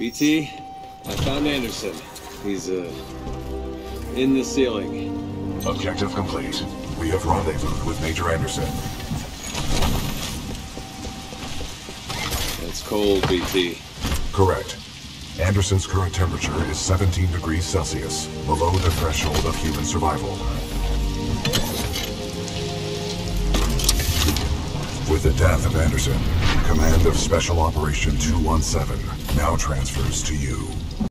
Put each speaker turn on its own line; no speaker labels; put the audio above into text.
BT, I found Anderson. He's, in the ceiling.
Objective complete. We have rendezvoused with Major Anderson.
It's cold, BT.
Correct. Anderson's current temperature is 17 degrees Celsius, below the threshold of human survival. With the death of Anderson, command of Special Operation 217 now transfers to you.